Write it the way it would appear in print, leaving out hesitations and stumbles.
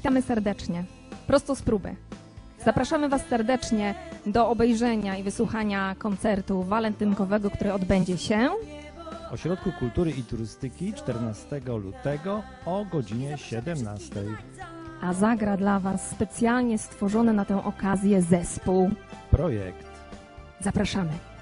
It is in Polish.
Witamy serdecznie, prosto z próby. Zapraszamy Was serdecznie do obejrzenia i wysłuchania koncertu walentynkowego, który odbędzie się w Ośrodku Kultury i Turystyki 14 lutego o godzinie 17. A zagra dla Was specjalnie stworzony na tę okazję zespół. Projekt. Zapraszamy.